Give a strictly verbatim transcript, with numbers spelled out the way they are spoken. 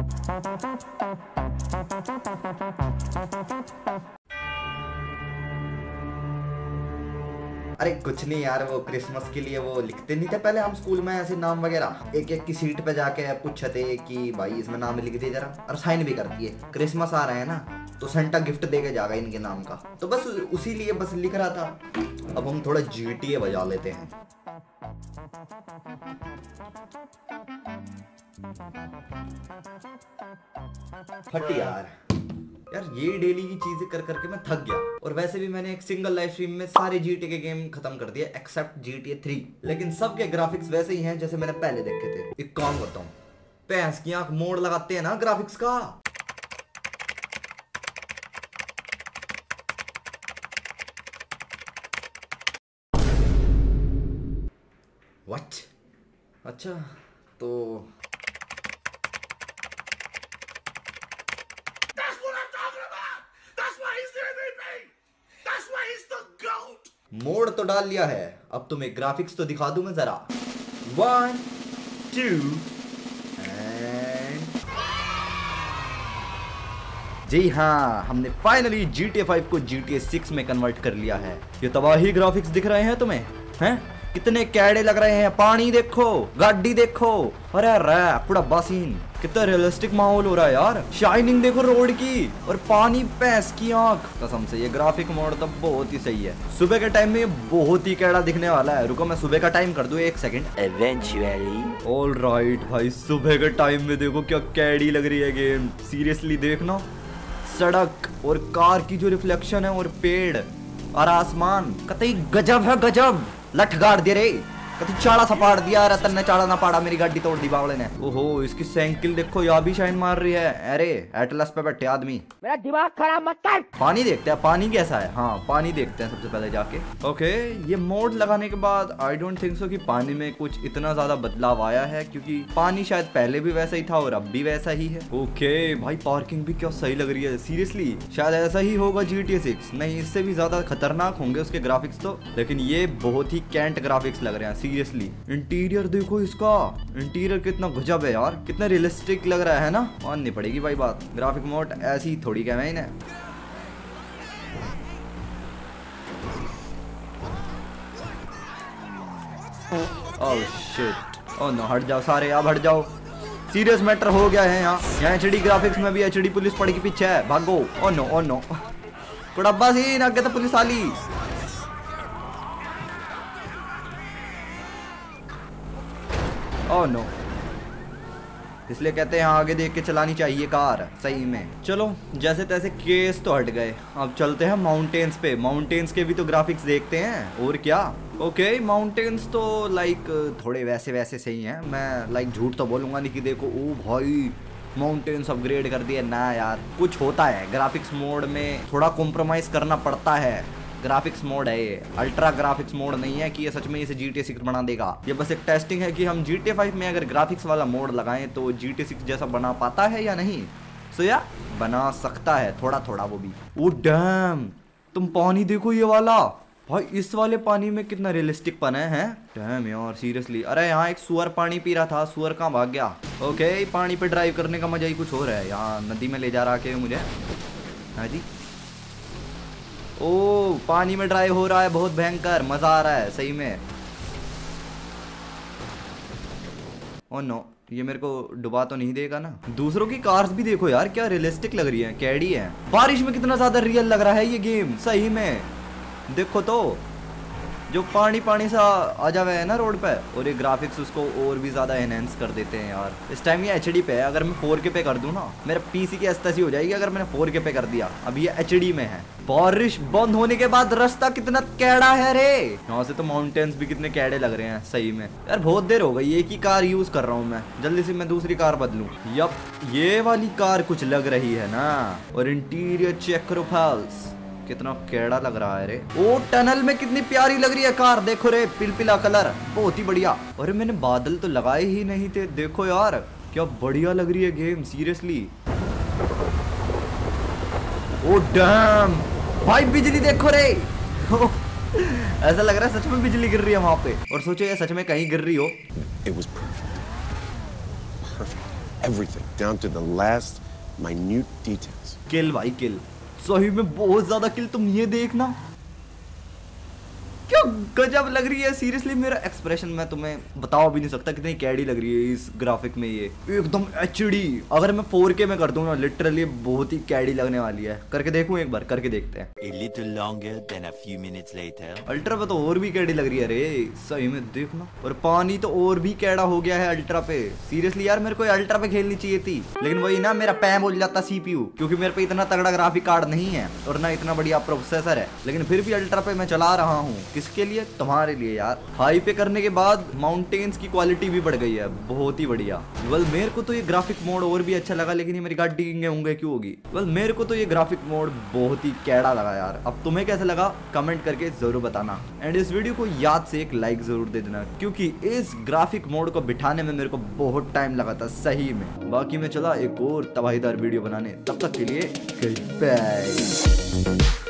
अरे कुछ नहीं यार, वो क्रिसमस के लिए वो लिखते नहीं थे पहले हम स्कूल में ऐसे नाम वगैरह, एक एक की सीट पे जाके पूछते कि भाई इसमें नाम लिख दे जरा, और साइन भी कर दिए। क्रिसमस आ रहे हैं ना, तो सेंटा गिफ्ट देके जाएगा इनके नाम का, तो बस उसी लिए बस लिख रहा था। अब हम थोड़ा जीटीए बजा लेते हैं। फट यार यार ये डेली की चीजें कर करके मैं थक गया, और वैसे भी मैंने एक सिंगल लाइव स्ट्रीम में सारे जीटीए के गेम खत्म कर दिए एक्सेप्ट जीटीए थ्री, लेकिन सबके ग्राफिक्स वैसे ही हैं जैसे मैंने पहले देखे थे। एक काम करता हूँ, भैंस की आंख मोड़ लगाते हैं ना ग्राफिक्स का। व्हाट? अच्छा तो मोड तो डाल लिया है, अब तुम्हें ग्राफिक्स तो दिखा दूं मैं जरा। वन टू एंड जी हाँ, हमने finally G T A five को जी टी ए सिक्स में कन्वर्ट कर लिया है। ये तबाही ग्राफिक्स दिख रहे हैं तुम्हें? हैं? कितने कैडे लग रहे हैं, पानी देखो, गाड़ी देखो, अरे रे पूरा बासीन, कितना रियलिस्टिक माहौल हो रहा है यार। शाइनिंग देखो रोड की, और पानी भैंस की आंख। कसम से ये ग्राफिक मोड तो बहुत ही सही है। सुबह के टाइम में बहुत ही कैडा दिखने वाला है। रुको मैं सुबह का टाइम कर दूं एक सेकंड। इवेंचुअली ऑल राइट भाई, सुबह के टाइम में देखो क्या कैडी लग रही है गेम। सीरियसली देखना, सड़क और कार की जो रिफ्लेक्शन है, और पेड़ और आसमान, कतई गजब है गजब। लठ गाड़ दे रे, कति चाड़ा सपाड़ दिया, रतन ने चाड़ा ना पाड़ा, मेरी गाड़ी तोड़ दी बावले ने। ओहो इसकी साइकिल देखो, यहाँ भी शाइन मार रही है। अरे एटलस पे बैठे आदमी, मेरा दिमाग खराब मत कर। पानी देखते हैं, पानी कैसा है। हाँ पानी देखते हैं सबसे पहले जाके। ओके ये मोड लगाने के बाद आई डोंट थिंक सो कि पानी में कुछ इतना ज्यादा बदलाव आया है, क्योंकि पानी शायद पहले भी वैसा ही था और अब भी वैसा ही है। ओके भाई पार्किंग भी क्या सही लग रही है। सीरियसली शायद ऐसा ही होगा जी टी ए सिक्स, नहीं इससे भी ज्यादा खतरनाक होंगे उसके ग्राफिक्स तो, लेकिन ये बहुत ही कैंट ग्राफिक्स लग रहे हैं। सीरियसली इंटीरियर देखो इसका, इंटीरियर कितना गजब है यार, कितना रियलिस्टिक लग रहा है ना। माननी पड़ेगी भाई बात, ग्राफिक मोड ऐसी थोड़ी क्या है इन्हें। ओह शिट, ओह नो, हट जाओ सारे, अब हट जाओ। सीरियस मैटर हो गया है यहाँ। यहाँ एचडी ग्राफिक्स में भी एचडी पुलिस पड़ के पीछे है, भागो। ओह नो ओह नो, कुड़ब्बा सीन आगे तो पुलिस आली। ओह नो, इसलिए कहते हैं आगे देख के चलानी चाहिए कार सही में। चलो जैसे तैसे केस तो हट गए, अब चलते हैं माउंटेन्स पे। माउंटेन्स के भी तो ग्राफिक्स देखते हैं, और क्या। ओके माउंटेन्स तो लाइक थोड़े वैसे वैसे सही हैं। मैं लाइक झूठ तो बोलूँगा नहीं कि देखो ओ भाई माउंटेन्स अपग्रेड कर दिया ना यार, कुछ होता है ग्राफिक्स मोड में, थोड़ा कॉम्प्रोमाइज़ करना पड़ता है। ग्राफिक्स मोड है ये, अल्ट्रा ग्राफिक्स मोड नहीं है कि ये सच में इसे जी टी ए सिक्स बना देगा। ये बस एक टेस्टिंग है कि हम जी टी ए फाइव में अगर ग्राफिक्स वाला मोड लगाएं तो जी टी ए सिक्स जैसा बना पाता है या नहीं। सो या बना सकता है थोड़ा थोड़ा वो भी। ओ डैम, तुम पानी देखो ये वाला भाई, इस वाले पानी में कितना रियलिस्टिक पन है, है? डैम यार सीरियसली। अरे यहाँ एक सुअर पानी पी रहा था, सुअर कहाँ भाग गया। ओके पानी पे ड्राइव करने का मजा ही कुछ हो रहा है। यहाँ नदी में ले जा रहा है मुझे। हाँ जी, ओ पानी में ड्राइव हो रहा है, बहुत भयंकर मजा आ रहा है सही में। ओ नो, ये मेरे को डुबा तो नहीं देगा ना। दूसरों की कार्स भी देखो यार क्या रियलिस्टिक लग रही है, कैडी है। बारिश में कितना ज्यादा रियल लग रहा है ये गेम सही में। देखो तो जो पानी पानी सा आ जावे है ना रोड पे, और ये ग्राफिक्स उसको और भी ज्यादा एनहेंस कर देते हैं यार। इस टाइम ये एच डी पे है, अगर मैं फोर के पे कर दूं ना मेरा पीसी की अस्तासी हो जाएगी अगर मैंने फोर के पे कर दिया। अभी ये एच डी में है। बारिश बंद होने के बाद रास्ता कितना कैड़ा है रे। यहाँ से तो माउंटेन्स भी कितने कैड़े लग रहे हैं सही में यार। बहुत देर हो गई एक ही कार यूज कर रहा हूँ मैं, जल्दी से मैं दूसरी कार बदलूं। यप ये वाली कार कुछ लग रही है ना। और इंटीरियर चेक करो फाल्स, कितना कैड़ा लग रहा है रे। ओ टनल में कितनी प्यारी लग रही है कार, देखो रे पिलपिला कलर, बहुत ही बढ़िया। अरे मैंने बादल तो लगाए ही नहीं थे, देखो यार क्या बढ़िया लग रही है गेम सीरियसली। ओ डैम भाई बिजली देखो रे ऐसा लग रहा है सच में बिजली गिर रही है वहां पे। और सोचो ये सच में कहीं गिर रही हो। It was perfect. Perfect. everything down to the last minute details. किल भाई किल, सही में बहुत ज्यादा किल। तुम ये देखना क्या गजब लग रही है सीरियसली। मेरा एक्सप्रेशन मैं तुम्हें बता भी नहीं सकता कितनी कैडी लग रही है इस ग्राफिक में। ये एकदम एचडी, अगर मैं फोर के में कर दूंगा लिटरली बहुत ही कैडी लगने वाली है। करके देखूं एक बार, करके देखते हैं। A little longer than a few minutes later. Ultra पे तो और भी कैडी लग रही है रे, सही में देखना। और पानी तो और भी कैडा हो गया है अल्ट्रा पे। सीरियसली यार मेरे को अल्ट्रा पे खेलनी चाहिए थी, लेकिन वही ना मेरा पैम बोल जाता सीपीयू, क्योंकि मेरे पे इतना तगड़ा ग्राफिक कार्ड नहीं है और ना इतना बढ़िया प्रोसेसर है। लेकिन फिर भी अल्ट्रा पे मैं चला रहा हूँ। किसके लिए? तुम्हारे लिए यार। हाई पे करने के बाद माउंटेन्स की क्वालिटी भी बढ़ गई है, बहुत ही बढ़िया। वेल मेरे को तो ये ग्राफिक मोड और भी अच्छा लगा, लेकिन ये मेरी गाड़ी डिंगे होंगे क्यों होगी। वेल मेरे को तो ये ग्राफिक मोड बहुत ही कैड़ा लगा यार। अब तुम्हें कैसा लगा कमेंट करके जरूर बताना, एंड इस वीडियो को याद से एक लाइक जरूर दे देना, क्योंकि इस ग्राफिक मोड को बिठाने में मेरे को बहुत टाइम लगा था सही में। बाकी मैं चला एक और तबाहीदार वीडियो बनाने, तब तक के लिए बाय।